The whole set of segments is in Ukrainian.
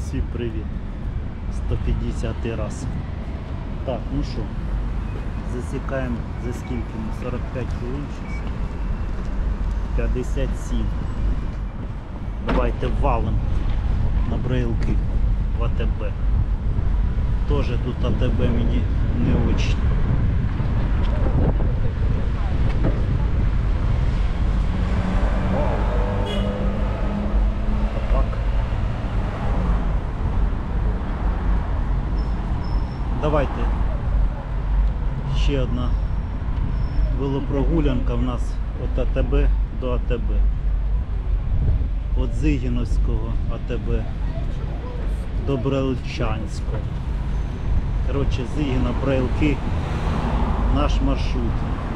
Всім привіт. 150 раз. Так, ну що, засікаємо за скільки ми? 45 хвилин зараз. 57. Давайте валим на брайлки в АТБ. Тоже тут АТБ мені не очень. Давайте ще одна велопрогулянка в нас від АТБ до АТБ. Від Зигіновського АТБ до Брайлчанського. Коротше, Зигіна, Брайлки, наш маршрут.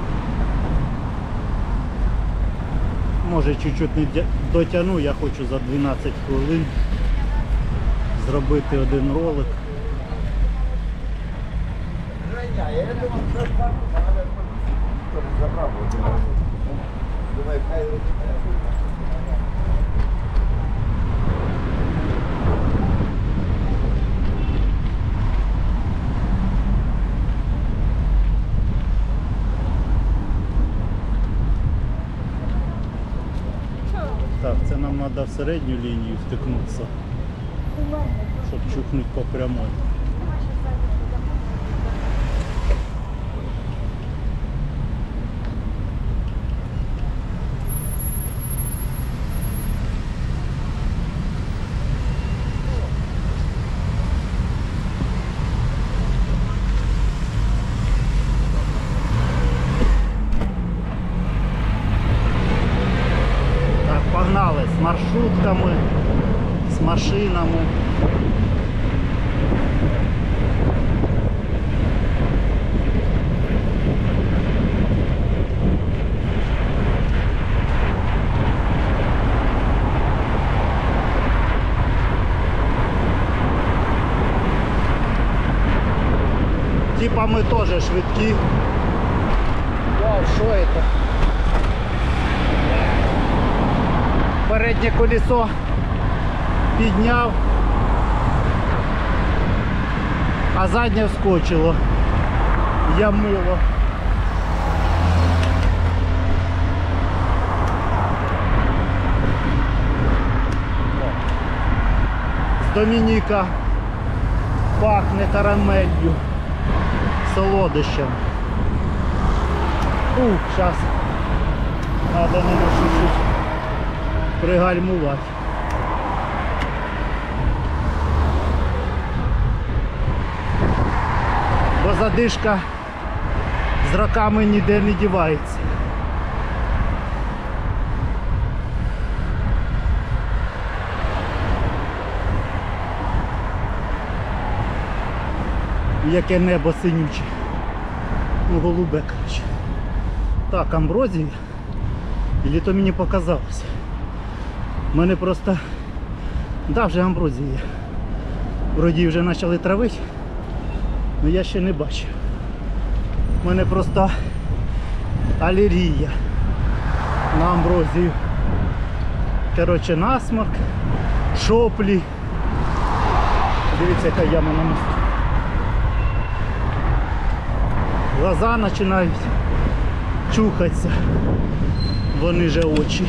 Може чуть-чуть не дотягну, я хочу за 12 хвилин зробити один ролик. Я думав, що забрав. Думаю, хай Так, це нам треба в середню лінію втикнутися, щоб чухнути по прямой. Погнали з маршрутками, з машинами. Типа ми теж швидкі. Вау, що це? Переднє колесо підняв, а заднє вскочило. Я мило. З Домініка пахне карамелью, солодощем. Зараз треба на чуть-чуть пригальмувати. Бо задишка з роками ніде не дівається. Яке небо синюче. Ну, голубе, коротше. Так, амброзія. Ілі то мені показалося. У мене просто, да, вже амброзія. Вроді вже почали травити, але я ще не бачив. У мене просто алергія на амброзію. Коротше, насморк, шоплі. Дивіться, яка яма на мосту. Глаза починають чухатися. Вони же очі.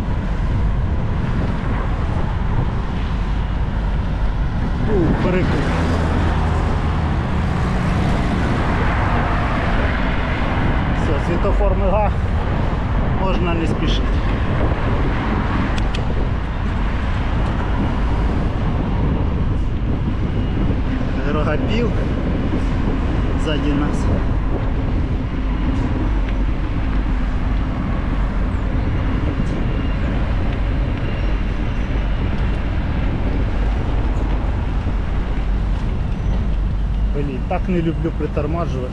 Перекур. Все, світофор мигав, можна не спішити. Рогопіл ззаді нас. Блін, так не люблю притормажувати.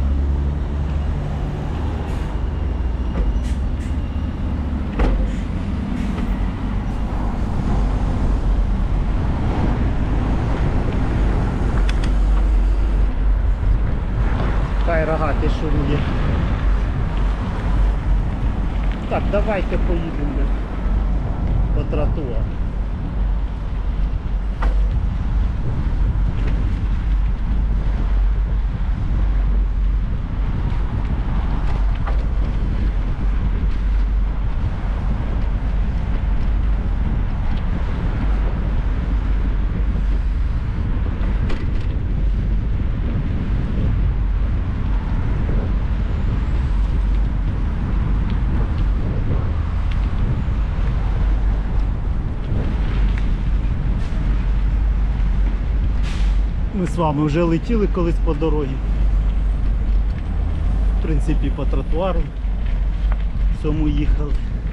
Хай рогатий шурує. Так, давайте поїдемо по тротуару. вами вже летіли колись по дорозі. В принципі, по тротуару цьому їхали.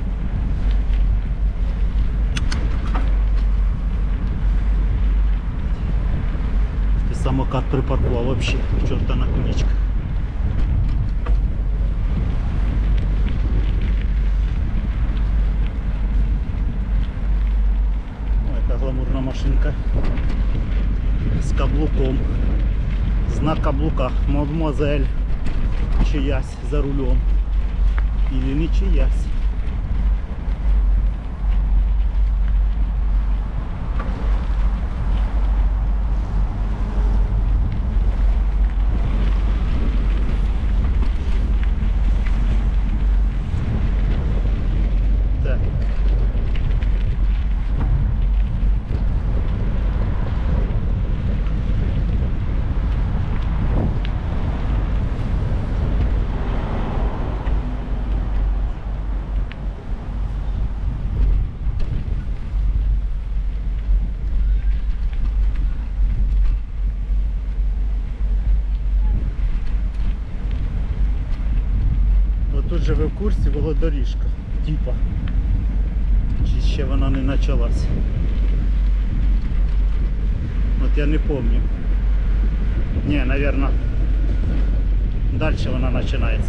Самокат припаркував вообще, чорта на куличках. Ой, яка гламурна машинка з каблуком. Знак каблука мадемуазель чиясь за рулем. Или не чиясь. Так. Тут же ви в курсі велодоріжка, типа. Чи ще вона не почалась. От я не пам'ятаю. Ні, мабуть, далі вона починається.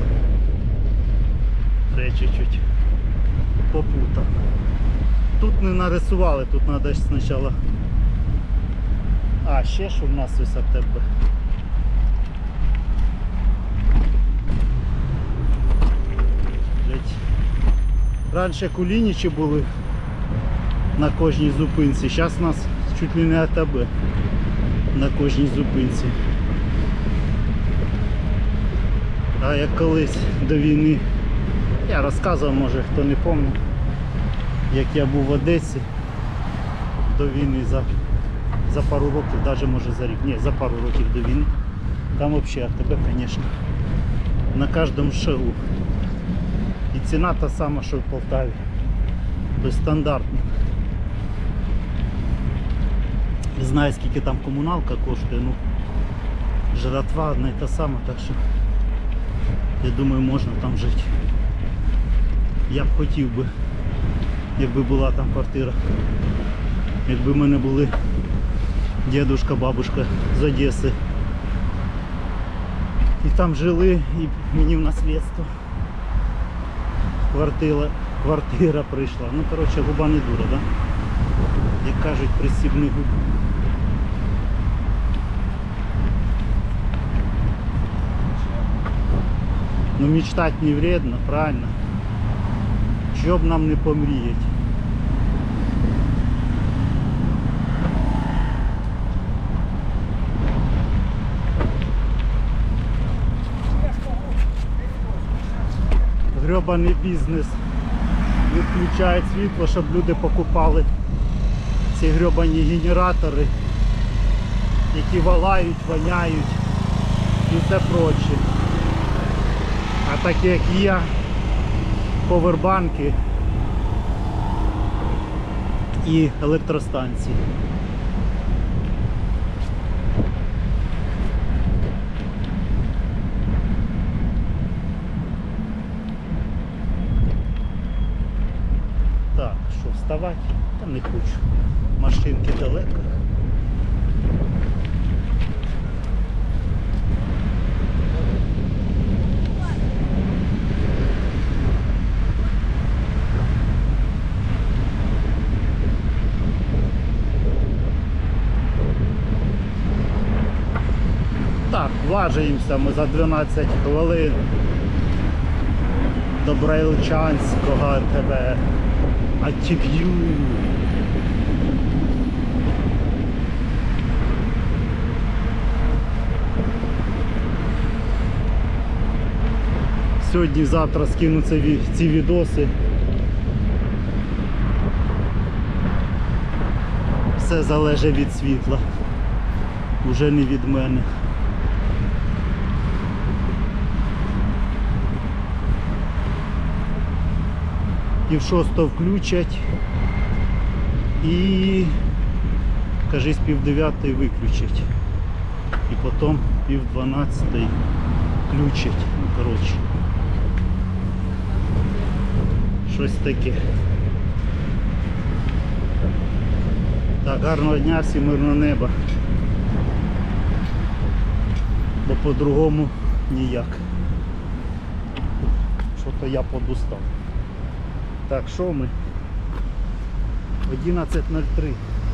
Треба чуть-чуть попутав. Тут не нарисували, тут треба спочатку. А, ще що в нас ось АТБ. Раніше кулінічі були на кожній зупинці, зараз у нас чуть ли не АТБ на кожній зупинці. А як колись до війни, я розказував, може хто не пам'ятає, як я був в Одесі до війни за пару років, навіть може за рік, ні, за пару років до війни. Там взагалі АТБ, звісно, на кожному шагу. І ціна та сама, що в Полтаві. Тобто стандартно. Не знаю, скільки там комуналка коштує, ну жратва одна і та сама, так що я думаю, можна там жити. Я б хотів би, якби була там квартира. Якби в мене були дідушка, бабушка з Одеси. І там жили, і мені в наслідство. Квартира прийшла. Ну, коротше, губа не дура, да? Як кажуть, присібни губу. Ну, мечтать не вредно, правильно? Щоб нам не помріяти. Гребаний бізнес відключають світло, щоб люди покупали ці гребані генератори, які валають, воняють і все проче. А такі як я, повербанки і електростанції. Так, що, вставати? Та не хочу. Машинки далеко. Так, важуємося ми за 12 хвилин до Брайлчанського АТБ. Атіб'ю. Сьогодні-завтра скину ці відоси. Все залежить від світла. Уже не від мене. І в 6 включать. І, кажись, пів 9 виключать. І потім пів 12 включать. Ну, коротше. Щось таке. Так, гарного дня, всім мирного неба. Бо по-другому ніяк. Що-то я подустав. Так, що ми? 11:03.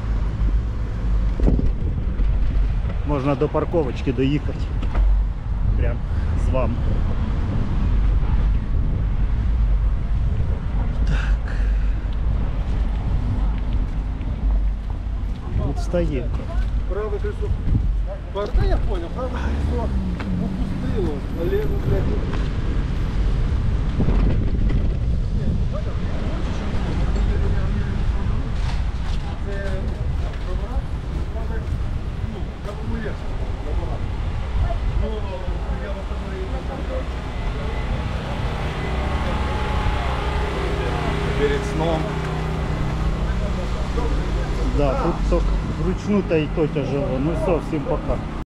Можна до парковочки доїхати. Прям з вами. Так. Тут встає. Правое колесо. Да я понял, правое колесо упустило, а левое, блядь, перед сном. Да, тут тільки вручну та й то тяжело. Ну все, всім пока.